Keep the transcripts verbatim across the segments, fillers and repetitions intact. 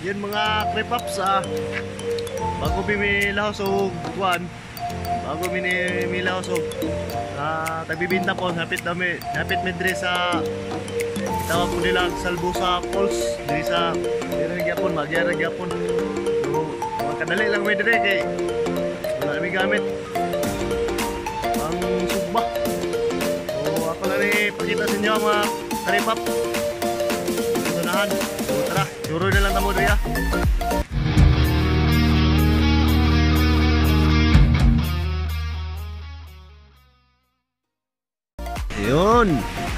Yun mga creepops, ah, bago bimilaw so kuan, bago bimilaw so ah, tagbibinta po, hapit dami, hapit medre sa tawag po nila Salbusa Falls, diri sa diri gyapon, magyara gyapon. So makadali lang medre kay wala mi gamit ang sugba. So ako na ni pakita sa inyo mga creepop. Sunahan. So tara, suro na lang tamo diri ah. Yun.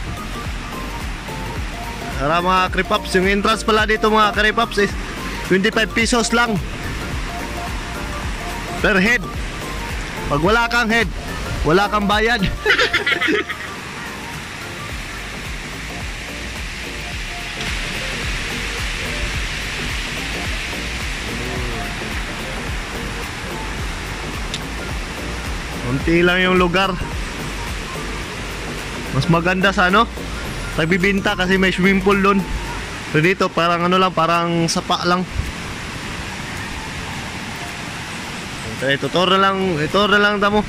Para mga creepops, yung entrance pala dito mga creepops is twenty-five pesos lang per head. Pag wala kang head, wala kang bayad. Kunti lang yung lugar. Mas maganda sa ano, nagbibinta kasi may swimming pool doon. Pero dito parang ano lang, parang sapa lang. Ito, ito na lang, ito na lang damo.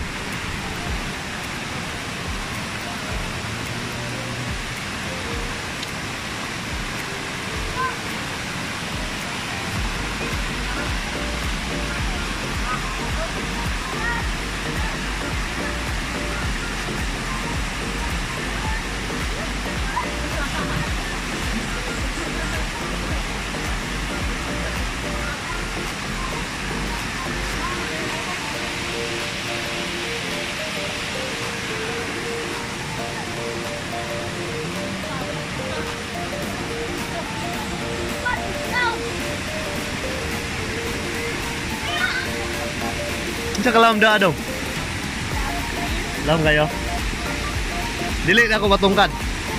Sa kalam da daw. Lam kayo. Dili na ako matungkad.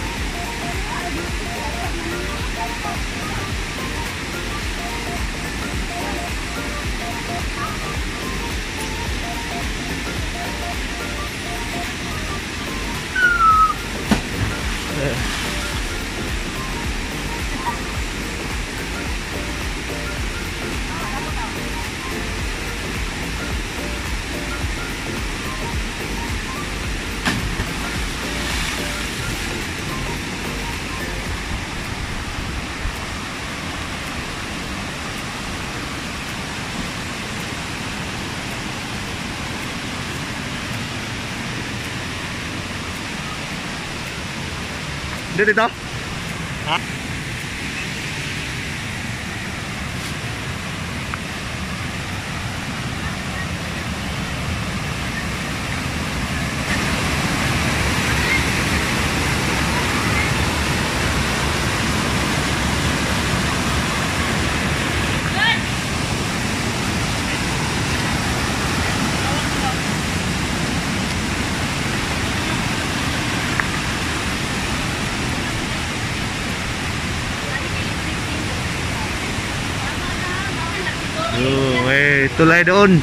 Dito? Ha? Oh, eh, tulay doon.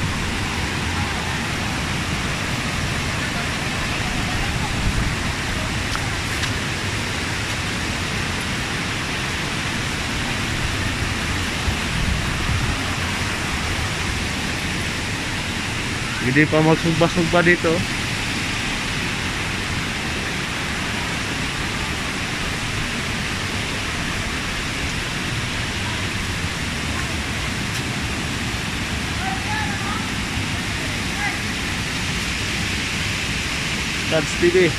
Hindi pa magsugba-sugba dito. That's T V.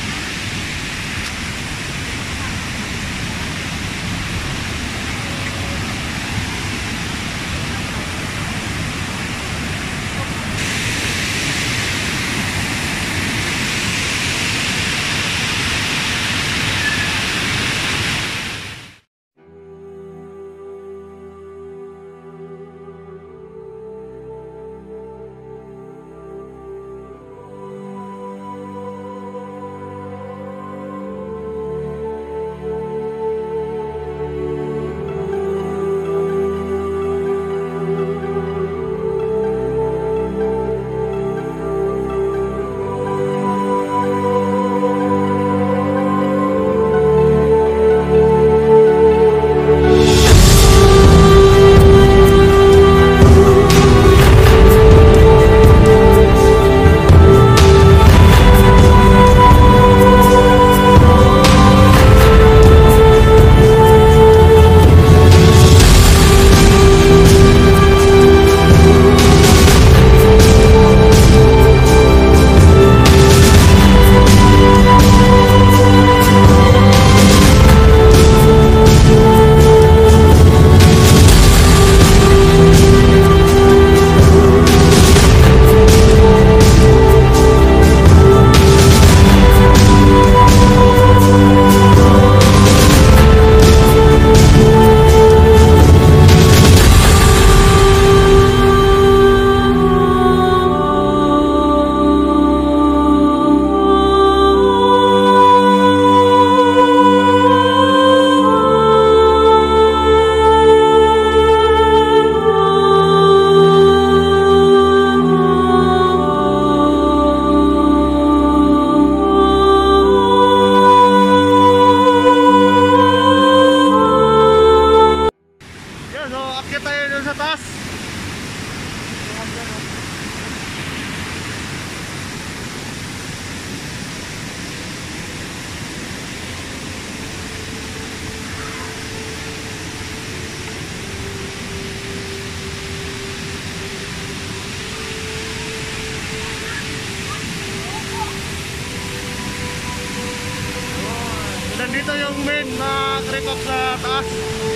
dito yung main na kripok sa taas.